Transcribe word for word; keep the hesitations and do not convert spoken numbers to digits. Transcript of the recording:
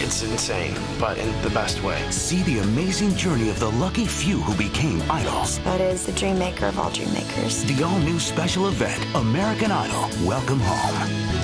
It's insane, but in the best way. See the amazing journey of the lucky few who became idols. That is the dream maker of all dream makers. The all-new special event, American Idol, Welcome Home.